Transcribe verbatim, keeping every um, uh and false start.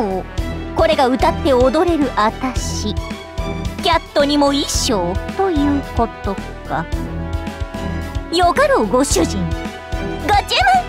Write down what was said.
ほう、これが歌って踊れるあたし、キャットにも衣装ということか。よかろうご主人、ご注文